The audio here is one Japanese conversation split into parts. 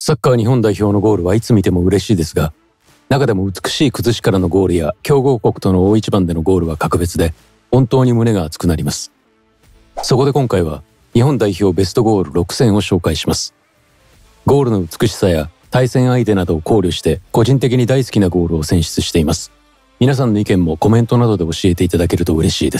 サッカー日本代表のゴールはいつ見ても嬉しいですが、中でも美しい崩しからのゴールや強豪国との大一番でのゴールは格別で、本当に胸が熱くなります。そこで今回は日本代表ベストゴール6選を紹介します。ゴールの美しさや対戦相手などを考慮して個人的に大好きなゴールを選出しています。皆さんの意見もコメントなどで教えていただけると嬉しいです。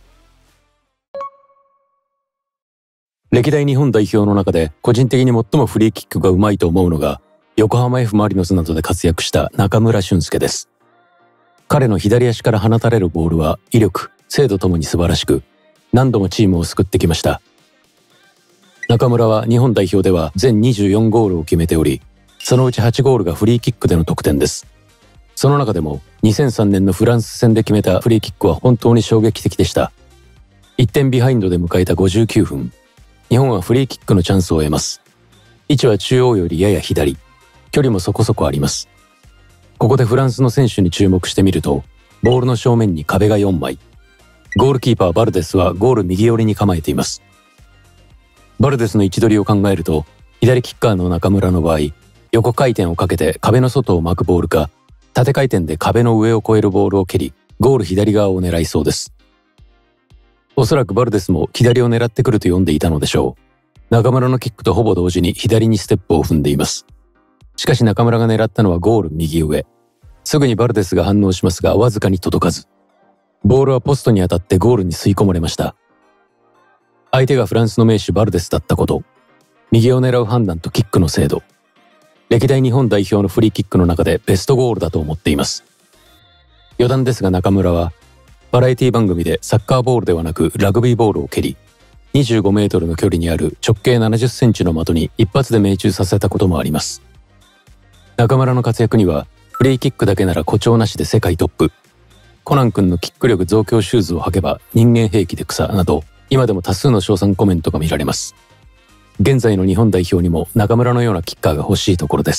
歴代日本代表の中で個人的に最もフリーキックがうまいと思うのが横浜 F マリノスなどで活躍した中村俊輔です。彼の左足から放たれるボールは威力、精度ともに素晴らしく、何度もチームを救ってきました。中村は日本代表では全24ゴールを決めており、そのうち8ゴールがフリーキックでの得点です。その中でも2003年のフランス戦で決めたフリーキックは本当に衝撃的でした。1点ビハインドで迎えた59分、日本はフリーキックのチャンスを得ます。位置は中央よりやや左、距離もそこそこあります。ここでフランスの選手に注目してみると、ボールの正面に壁が4枚。ゴールキーパーバルデスはゴール右寄りに構えています。バルデスの位置取りを考えると、左キッカーの中村の場合、横回転をかけて壁の外を巻くボールか、縦回転で壁の上を越えるボールを蹴り、ゴール左側を狙いそうです。おそらくバルデスも左を狙ってくると読んでいたのでしょう。中村のキックとほぼ同時に左にステップを踏んでいます。しかし中村が狙ったのはゴール右上。すぐにバルデスが反応しますがわずかに届かず。ボールはポストに当たってゴールに吸い込まれました。相手がフランスの名手バルデスだったこと、右を狙う判断とキックの精度、歴代日本代表のフリーキックの中でベストゴールだと思っています。余談ですが中村は、バラエティ番組でサッカーボールではなくラグビーボールを蹴り、25メートルの距離にある直径70センチの的に一発で命中させたこともあります。中村の活躍には、フリーキックだけなら誇張なしで世界トップ。コナン君のキック力増強シューズを履けば人間兵器で草など、今でも多数の称賛コメントが見られます。現在の日本代表にも中村のようなキッカーが欲しいところです。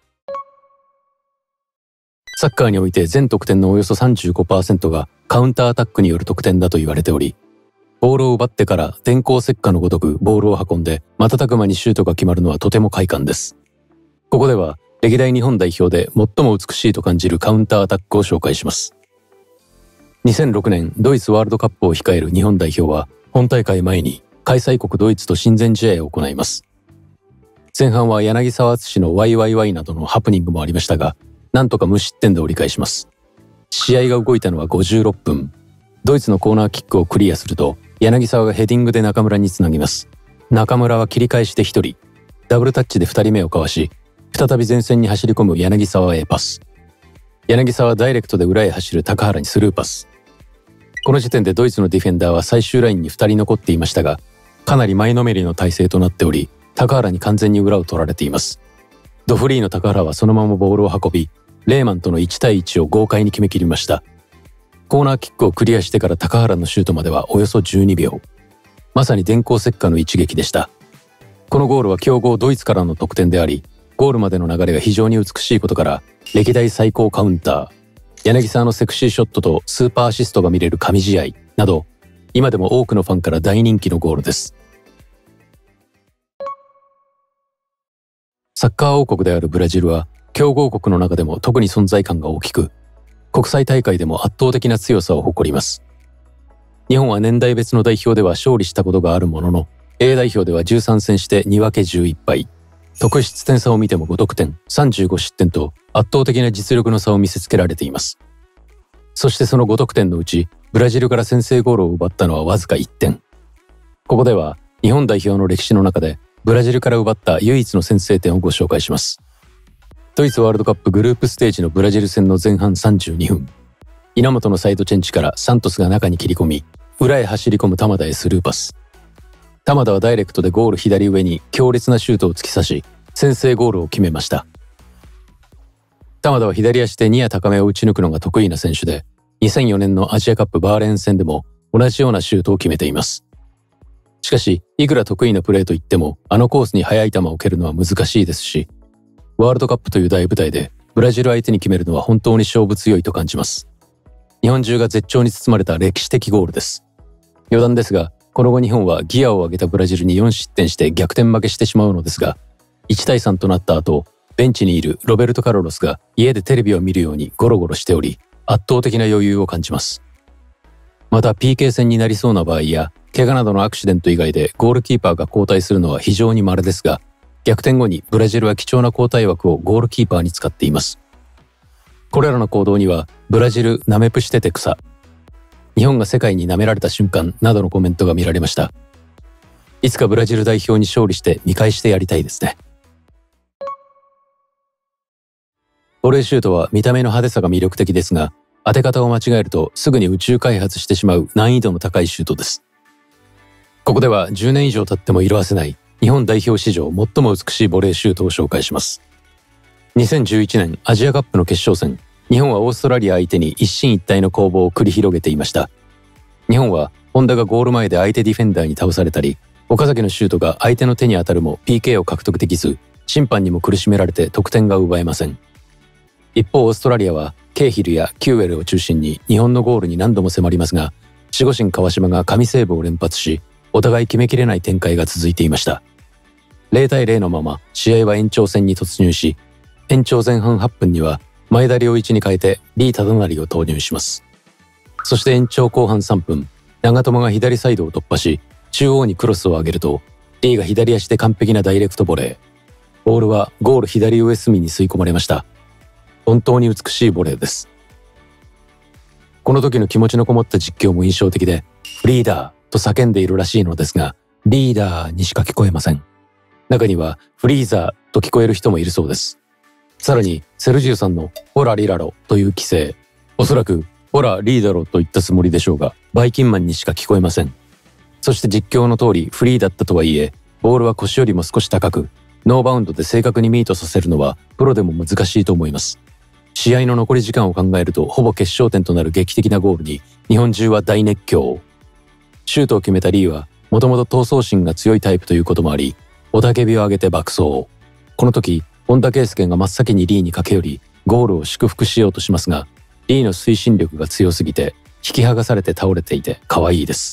サッカーにおいて全得点のおよそ 35% がカウンターアタックによる得点だと言われており、ボールを奪ってから電光石火のごとくボールを運んで瞬く間にシュートが決まるのはとても快感です。ここでは歴代日本代表で最も美しいと感じるカウンターアタックを紹介します。2006年ドイツワールドカップを控える日本代表は本大会前に開催国ドイツと親善試合を行います。前半は柳沢敦の YYY などのハプニングもありましたが、なんとか無失点で折り返します。試合が動いたのは56分。ドイツのコーナーキックをクリアすると、柳沢がヘディングで中村につなぎます。中村は切り返して1人、ダブルタッチで2人目をかわし、再び前線に走り込む柳沢へパス。柳沢はダイレクトで裏へ走る高原にスルーパス。この時点でドイツのディフェンダーは最終ラインに2人残っていましたが、かなり前のめりの体勢となっており、高原に完全に裏を取られています。ドフリーの高原はそのままボールを運び、レーマンとの1対1を豪快に決めきりました。コーナーキックをクリアしてから高原のシュートまではおよそ12秒。まさに電光石火の一撃でした。このゴールは強豪ドイツからの得点であり、ゴールまでの流れが非常に美しいことから、歴代最高カウンター、柳沢のセクシーショットとスーパーアシストが見れる神試合など、今でも多くのファンから大人気のゴールです。サッカー王国であるブラジルは、強豪国の中でも特に存在感が大きく、国際大会でも圧倒的な強さを誇ります。日本は年代別の代表では勝利したことがあるものの、A 代表では13戦して2分け11敗。得失点差を見ても5得点、35失点と圧倒的な実力の差を見せつけられています。そしてその5得点のうち、ブラジルから先制ゴールを奪ったのはわずか1点。ここでは日本代表の歴史の中でブラジルから奪った唯一の先制点をご紹介します。ドイツワールドカップグループステージのブラジル戦の前半32分。稲本のサイドチェンジからサントスが中に切り込み、裏へ走り込む玉田へスルーパス。玉田はダイレクトでゴール左上に強烈なシュートを突き刺し、先制ゴールを決めました。玉田は左足でニア高めを打ち抜くのが得意な選手で、2004年のアジアカップバーレーン戦でも同じようなシュートを決めています。しかし、いくら得意なプレーといっても、あのコースに速い球を蹴るのは難しいですし、ワールドカップという大舞台でブラジル相手に決めるのは本当に勝負強いと感じます。日本中が絶頂に包まれた歴史的ゴールです。余談ですが、この後日本はギアを上げたブラジルに4失点して逆転負けしてしまうのですが、 1対3となった後、ベンチにいるロベルト・カルロスが家でテレビを見るようにゴロゴロしており、圧倒的な余裕を感じます。また PK 戦になりそうな場合や、怪我などのアクシデント以外でゴールキーパーが交代するのは非常に稀ですが、逆転後にブラジルは貴重な交代枠をゴールキーパーに使っています。これらの行動には、ブラジルナメプシテテクサ、日本が世界に舐められた瞬間などのコメントが見られました。いつかブラジル代表に勝利して見返してやりたいですね。ボレーシュートは見た目の派手さが魅力的ですが、当て方を間違えるとすぐに宇宙開発してしまう難易度の高いシュートです。ここでは10年以上経っても色褪せない日本代表史上最も美しいボレーシュートを紹介します。2011年アジアカップの決勝戦、日本はオーストラリア相手に一進一退の攻防を繰り広げていました。日本は本田がゴール前で相手ディフェンダーに倒されたり、岡崎のシュートが相手の手に当たるも PK を獲得できず、審判にも苦しめられて得点が奪えません。一方オーストラリアはケーヒルやキューエルを中心に日本のゴールに何度も迫りますが、守護神川島が神セーブを連発し、お互い決めきれない展開が続いていました。0対0のまま試合は延長戦に突入し、延長前半8分には前田良一に変えてリー・忠成を投入します。そして延長後半3分、長友が左サイドを突破し、中央にクロスを上げると、リーが左足で完璧なダイレクトボレー。ボールはゴール左上隅に吸い込まれました。本当に美しいボレーです。この時の気持ちのこもった実況も印象的で、フリーダーと叫んでいるらしいのですが、リーダーにしか聞こえません。中にはフリーザーと聞こえる人もいるそうです。さらにセルジュさんのホラリラロという規制、おそらくホラリーダロと言ったつもりでしょうが、バイキンマンにしか聞こえません。そして実況の通りフリーだったとはいえ、ボールは腰よりも少し高く、ノーバウンドで正確にミートさせるのはプロでも難しいと思います。試合の残り時間を考えるとほぼ決勝点となる劇的なゴールに日本中は大熱狂。シュートを決めたリーはもともと闘争心が強いタイプということもあり、雄たけびを上げて爆走。この時、本田圭佑が真っ先にリーに駆け寄り、ゴールを祝福しようとしますが、リーの推進力が強すぎて、引き剥がされて倒れていて可愛いです。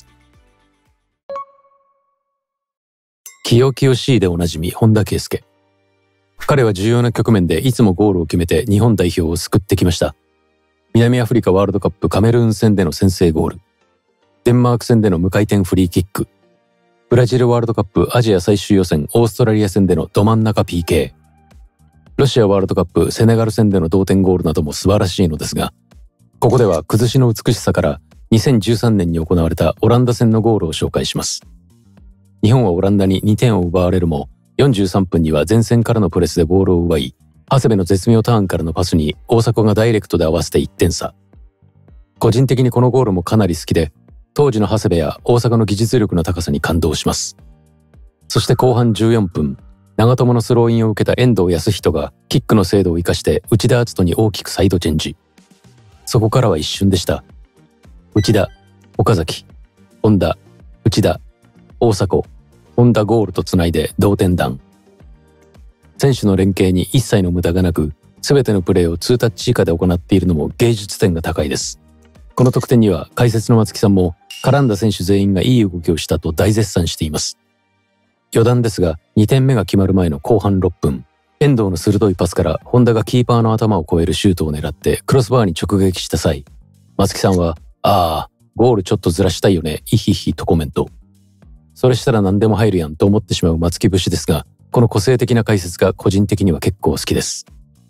清々しいでおなじみ本田圭佑。彼は重要な局面でいつもゴールを決めて日本代表を救ってきました。南アフリカワールドカップカメルーン戦での先制ゴール。デンマーク戦での無回転フリーキック。ブラジルワールドカップアジア最終予選オーストラリア戦でのど真ん中 PK。ロシアワールドカップセネガル戦での同点ゴールなども素晴らしいのですが、ここでは崩しの美しさから2013年に行われたオランダ戦のゴールを紹介します。日本はオランダに2点を奪われるも、43分には前線からのプレスでボールを奪い、長谷部の絶妙ターンからのパスに大迫がダイレクトで合わせて1点差。個人的にこのゴールもかなり好きで、当時の長谷部や大迫の技術力の高さに感動します。そして後半14分、長友のスローインを受けた遠藤康人がキックの精度を生かして内田篤人に大きくサイドチェンジ。そこからは一瞬でした。内田、岡崎、本田、内田、大迫、本田ゴールとつないで同点弾。選手の連携に一切の無駄がなく、全てのプレーを2タッチ以下で行っているのも芸術点が高いです。この得点には解説の松木さんも絡んだ選手全員がいい動きをしたと大絶賛しています。余談ですが、2点目が決まる前の後半6分、遠藤の鋭いパスから本田がキーパーの頭を越えるシュートを狙ってクロスバーに直撃した際、松木さんは、ゴールちょっとずらしたいよね、イヒヒとコメント。それしたら何でも入るやんと思ってしまう松木節ですが、この個性的な解説が個人的には結構好きです。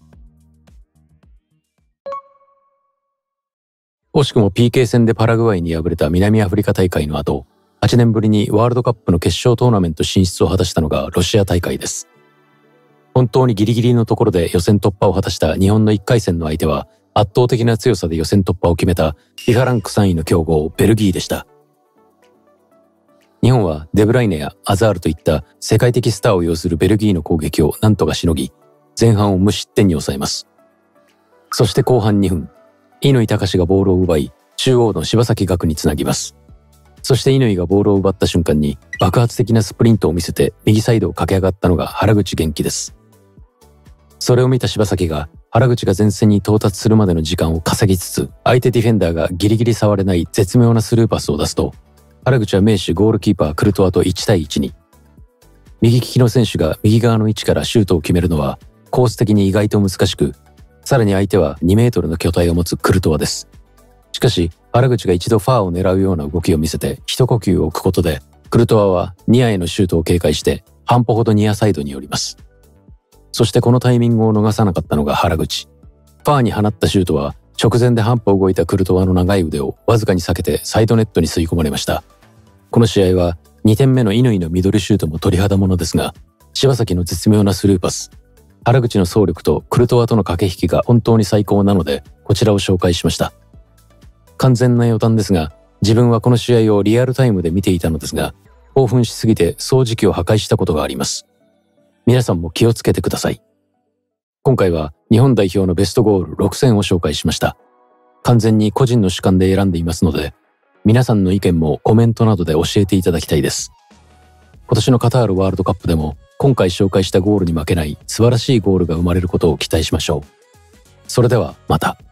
惜しくも PK 戦でパラグアイに敗れた南アフリカ大会の後、8年ぶりにワールドカップの決勝トーナメント進出を果たしたのがロシア大会です。本当にギリギリのところで予選突破を果たした日本の1回戦の相手は、圧倒的な強さで予選突破を決めた FIFA ランク3位の強豪ベルギーでした。日本はデブライネやアザールといった世界的スターを擁するベルギーの攻撃を何とかしのぎ、前半を無失点に抑えます。そして後半2分、乾隆がボールを奪い、中央の柴崎岳につなぎます。そして乾がボールを奪った瞬間に爆発的なスプリントを見せて右サイドを駆け上がったのが原口元気です。それを見た柴崎が原口が前線に到達するまでの時間を稼ぎつつ、相手ディフェンダーがギリギリ触れない絶妙なスルーパスを出すと、原口は名手ゴールキーパークルトワと1対1に。 右利きの選手が右側の位置からシュートを決めるのはコース的に意外と難しく、さらに相手は2メートルの巨体を持つクルトワです。しかし、原口が一度ファーを狙うような動きを見せて一呼吸を置くことで、クルトワはニアへのシュートを警戒して半歩ほどニアサイドに寄ります。そしてこのタイミングを逃さなかったのが原口。ファーに放ったシュートは直前で半歩動いたクルトワの長い腕をわずかに避けてサイドネットに吸い込まれました。この試合は2点目の乾のミドルシュートも鳥肌ものですが、柴崎の絶妙なスルーパス、原口の走力とクルトワとの駆け引きが本当に最高なので、こちらを紹介しました。完全な予断ですが、自分はこの試合をリアルタイムで見ていたのですが、興奮しすぎて掃除機を破壊したことがあります。皆さんも気をつけてください。今回は日本代表のベストゴール6選を紹介しました。完全に個人の主観で選んでいますので、皆さんの意見もコメントなどで教えていただきたいです。今年のカタールワールドカップでも今回紹介したゴールに負けない素晴らしいゴールが生まれることを期待しましょう。それではまた。